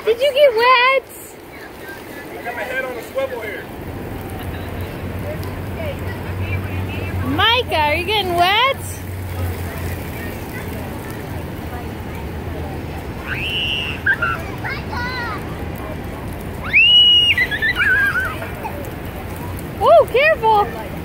Did you get wet? I got my head on a swivel here. Micah, are you getting wet? Oh, careful!